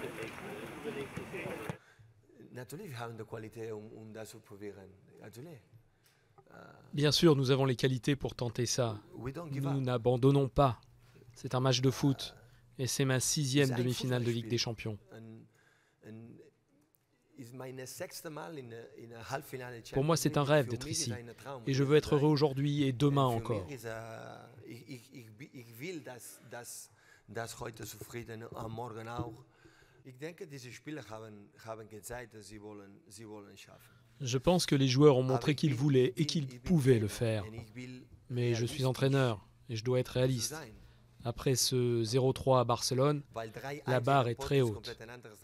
Bien sûr, nous avons les qualités pour tenter ça. Nous n'abandonnons pas. C'est un match de foot. Et c'est ma 6e demi-finale de Ligue des Champions. Pour moi, c'est un rêve d'être ici. Et je veux être heureux aujourd'hui et demain encore. Je pense que les joueurs ont montré qu'ils voulaient et qu'ils pouvaient le faire. Mais je suis entraîneur et je dois être réaliste. Après ce 0-3 à Barcelone, la barre est très haute.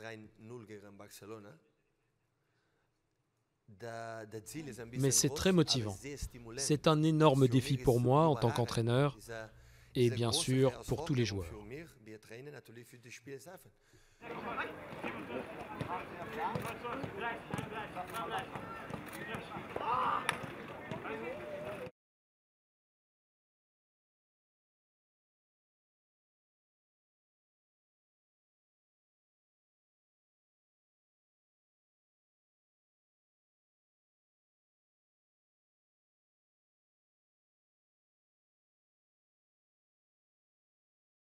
Mais c'est très motivant. C'est un énorme défi pour moi en tant qu'entraîneur et bien sûr pour tous les joueurs.